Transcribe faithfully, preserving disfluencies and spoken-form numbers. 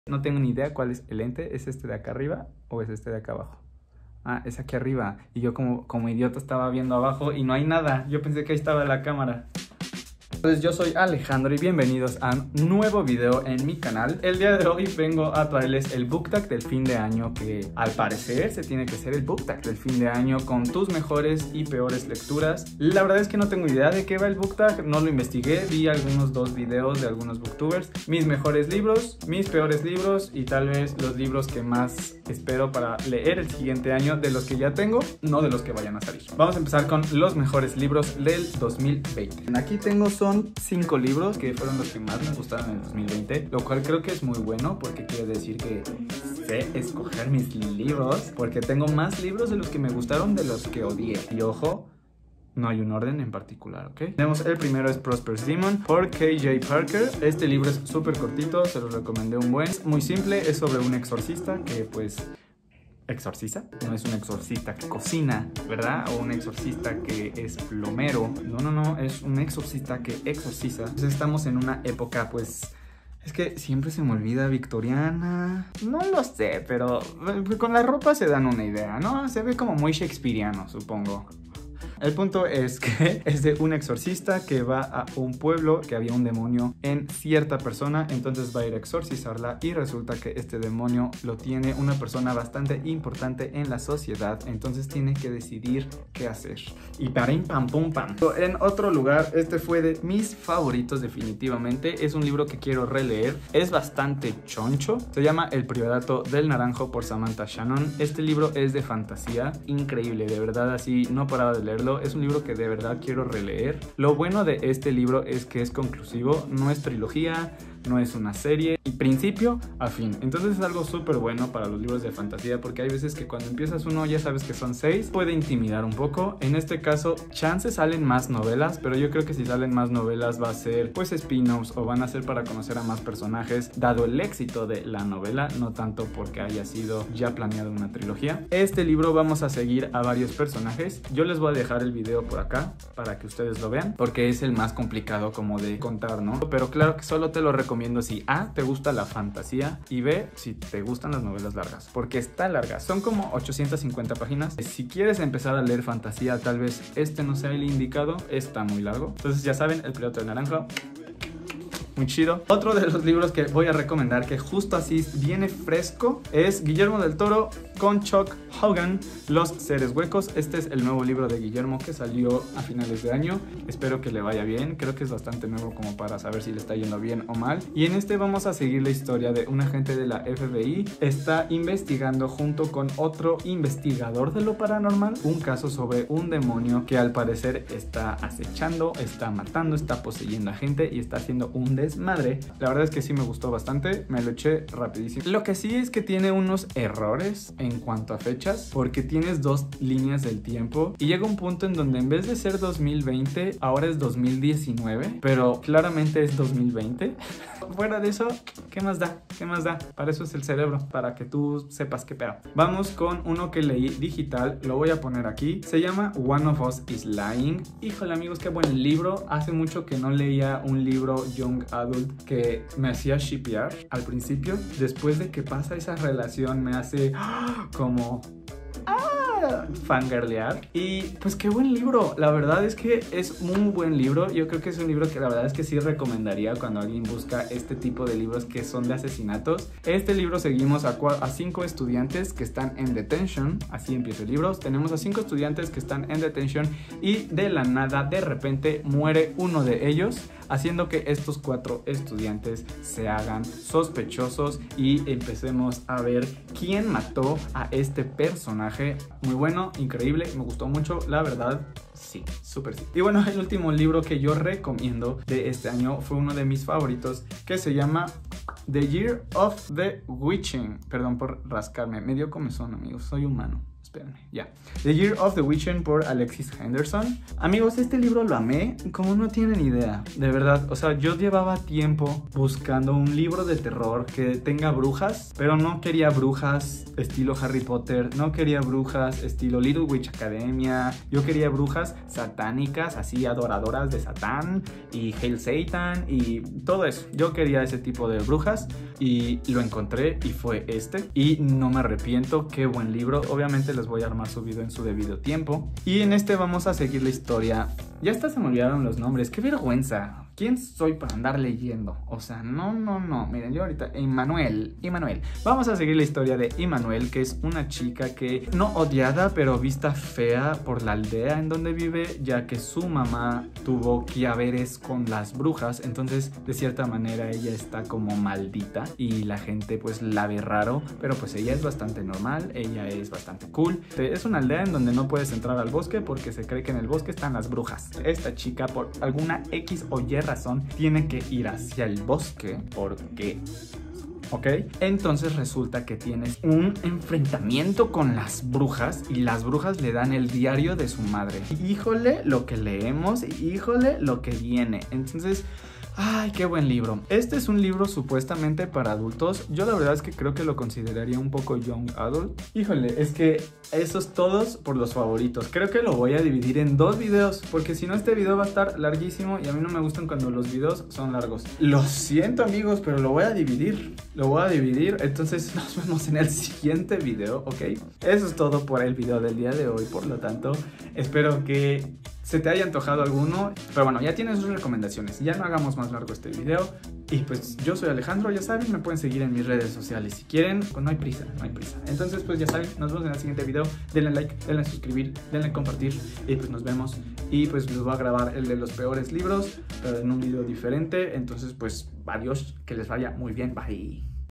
No tengo ni idea cuál es el ente. ¿Es este de acá arriba o es este de acá abajo? Ah, es aquí arriba. Y yo como, como idiota estaba viendo abajo y no hay nada. Yo pensé que ahí estaba la cámara. Entonces yo soy Alejandro y bienvenidos a un nuevo video en mi canal. El día de hoy vengo a traerles el book tag del fin de año, que al parecer se tiene que ser el book tag del fin de año con tus mejores y peores lecturas. La verdad es que no tengo idea de qué va el book tag, no lo investigué, vi algunos dos videos de algunos booktubers. Mis mejores libros, mis peores libros y tal vez los libros que más espero para leer el siguiente año, de los que ya tengo, no de los que vayan a salir. Vamos a empezar con los mejores libros del dos mil veinte. Aquí tengo son cinco libros que fueron los que más me gustaron en el dos mil veinte, lo cual creo que es muy bueno porque quiere decir que sé escoger mis libros, porque tengo más libros de los que me gustaron de los que odié. Y ojo, no hay un orden en particular, ¿ok? Tenemos el primero, es Prosperous Demon por K J Parker. Este libro es súper cortito, se los recomendé un buen. Es muy simple, es sobre un exorcista que pues... ¿exorciza? No es un exorcista que cocina, ¿verdad? O un exorcista que es plomero. No, no, no, es un exorcista que exorciza. Entonces estamos en una época, pues... es que siempre se me olvida, victoriana. No lo sé, pero con la ropa se dan una idea, ¿no? Se ve como muy shakespeariano, supongo. El punto es que es de un exorcista que va a un pueblo que había un demonio en cierta persona, entonces va a ir a exorcizarla y resulta que este demonio lo tiene una persona bastante importante en la sociedad, entonces tiene que decidir qué hacer. Y parim pam pum pam. En otro lugar, este fue de mis favoritos definitivamente, es un libro que quiero releer, es bastante choncho, se llama El Priorato del Naranjo por Samantha Shannon. Este libro es de fantasía, increíble, de verdad, así no paraba de leerlo. Es un libro que de verdad quiero releer. Lo bueno de este libro es que es conclusivo, no es trilogía, no es una serie, y principio a fin. Entonces es algo súper bueno para los libros de fantasía, porque hay veces que cuando empiezas uno ya sabes que son seis, puede intimidar un poco. En este caso, chances salen más novelas, pero yo creo que si salen más novelas va a ser pues spin-offs o van a ser para conocer a más personajes, dado el éxito de la novela, no tanto porque haya sido ya planeado una trilogía. Este libro vamos a seguir a varios personajes. Yo les voy a dejar el video por acá para que ustedes lo vean, porque es el más complicado como de contar, ¿no? Pero claro que solo te lo recomiendo recomiendo si A, te gusta la fantasía, y B, si te gustan las novelas largas, porque está larga, son como ochocientas cincuenta páginas. Si quieres empezar a leer fantasía, tal vez este no sea el indicado, está muy largo. Entonces ya saben, El Priorato del Naranjo, muy chido. Otro de los libros que voy a recomendar, que justo así viene fresco, es Guillermo del Toro con Chuck Hogan, Los Seres Huecos. Este es el nuevo libro de Guillermo que salió a finales de año. Espero que le vaya bien. Creo que es bastante nuevo como para saber si le está yendo bien o mal. Y en este vamos a seguir la historia de un agente de la F B I. Está investigando junto con otro investigador de lo paranormal un caso sobre un demonio que al parecer está acechando, está matando, está poseyendo a gente y está haciendo un desmadre. La verdad es que sí me gustó bastante, me lo eché rapidísimo. Lo que sí es que tiene unos errores en cuanto a fechas, porque tienes dos líneas del tiempo y llega un punto en donde en vez de ser dos mil veinte, ahora es dos mil diecinueve, pero claramente es dos mil veinte. Fuera de eso, ¿qué más da? ¿Qué más da? Para eso es el cerebro, para que tú sepas qué pedo. Vamos con uno que leí digital, lo voy a poner aquí. Se llama One of Us is Lying. Híjole amigos, qué buen libro. Hace mucho que no leía un libro young adult que me hacía shippear al principio. Después de que pasa esa relación me hace como... fangirlear. Y pues qué buen libro, la verdad es que es un buen libro. Yo creo que es un libro que la verdad es que sí recomendaría cuando alguien busca este tipo de libros que son de asesinatos. Este libro seguimos a, a cinco estudiantes que están en detention, así empieza el libro. Tenemos a cinco estudiantes que están en detention y de la nada, de repente, muere uno de ellos, haciendo que estos cuatro estudiantes se hagan sospechosos y empecemos a ver quién mató a este personaje. Muy bueno, increíble, me gustó mucho, la verdad. Sí, súper sí. Y bueno, el último libro que yo recomiendo de este año fue uno de mis favoritos, que se llama The Year of the Witching. Perdón por rascarme, me dio comezón amigos, soy humano. espérenme, ya. The Year of the Witchen por Alexis Henderson. Amigos, este libro lo amé como no tienen idea, de verdad. O sea, yo llevaba tiempo buscando un libro de terror que tenga brujas, pero no quería brujas estilo Harry Potter, no quería brujas estilo Little Witch Academia, yo quería brujas satánicas, así adoradoras de Satán y Hail Satan y todo eso. Yo quería ese tipo de brujas y lo encontré y fue este, y no me arrepiento. Qué buen libro. Obviamente les voy a armar su video en su debido tiempo, y en este vamos a seguir la historia. Ya hasta se me olvidaron los nombres, qué vergüenza. ¿Quién soy para andar leyendo? O sea, no, no, no. Miren, yo ahorita, Immanuel, Immanuel. Vamos a seguir la historia de Immanuel, que es una chica que no odiada, pero vista fea por la aldea en donde vive, ya que su mamá tuvo quiaveres con las brujas. Entonces, de cierta manera, ella está como maldita y la gente pues la ve raro, pero pues ella es bastante normal, ella es bastante cool. Es una aldea en donde no puedes entrar al bosque porque se cree que en el bosque están las brujas. Esta chica, por alguna X o Y razón, tiene que ir hacia el bosque porque... ¿ok? Entonces resulta que tienes un enfrentamiento con las brujas y las brujas le dan el diario de su madre. Híjole lo que leemos, híjole lo que viene. Entonces... ay, qué buen libro. Este es un libro supuestamente para adultos. Yo la verdad es que creo que lo consideraría un poco young adult. Híjole, es que esos todos por los favoritos. Creo que lo voy a dividir en dos videos, porque si no este video va a estar larguísimo y a mí no me gustan cuando los videos son largos. Lo siento amigos, pero lo voy a dividir. Lo voy a dividir, entonces nos vemos en el siguiente video, ¿ok? Eso es todo por el video del día de hoy, por lo tanto, espero que se te haya antojado alguno, pero bueno, ya tienes sus recomendaciones, ya no hagamos más largo este video. Y pues yo soy Alejandro, ya saben, me pueden seguir en mis redes sociales si quieren, pues no hay prisa, no hay prisa. Entonces pues ya saben, nos vemos en el siguiente video, denle like, denle suscribir, denle compartir y pues nos vemos. Y pues les voy a grabar el de los peores libros, pero en un video diferente, entonces pues adiós, que les vaya muy bien, bye.